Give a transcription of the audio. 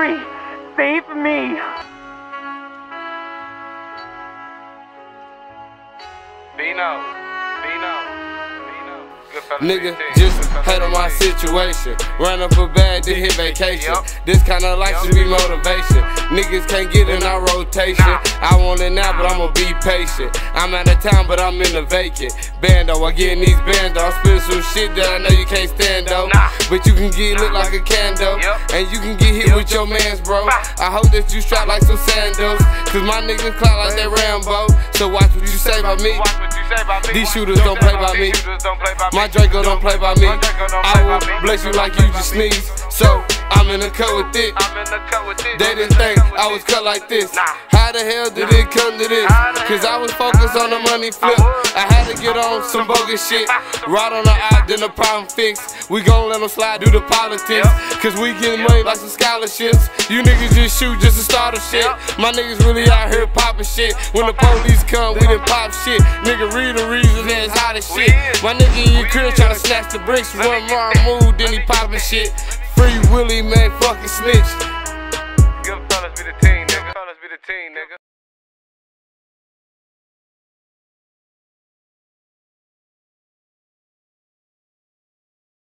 free. Save me. Bino. Nigga, just hate on my situation. Run up a bag to hit vacation. This kinda life should be motivation. Niggas can't get in our rotation. I want it now, but I'ma be patient. I'm out of town, but I'm in the vacant. Bando, I get in these bandos. I spit some shit that I know you can't stand though. But you can get lit like a candle. And you can get hit with your mans, bro. I hope that you strap like some sandals. Cause my niggas clout like that Rambo. So watch what you say about me. These shooters don't play by me. My Draco don't play by me. I will bless you like you just sneeze. So I'm in the cut with it. They didn't think I was cut like this. How the hell did it come to this? Cause I was focused on the money flip. I had to get on some bogus shit. Right on the eye, then the problem fixed. We gon' let them slide, do the politics. Cause we getting money like some scholarships. You niggas just shoot just to start a shit. My niggas really out here popping shit. When the police come, we done pop shit. Nigga read the reason that's hot as shit. My nigga in your crib tryna snatch the bricks. One wrong move, then he poppin' shit. Free Willie, man, fucking snitch. Good fellas be the team, nigga.